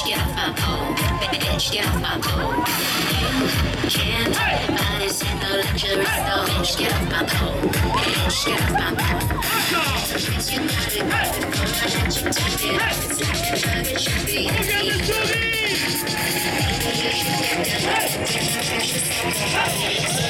get off my pole. Bitch, get off my pole. You can't buy this in no luxury store. Bitch, get off my pole. Bitch, get off my pole. Bitch, you got it, got it, got it, you take it. It's like a drug, it should be easy.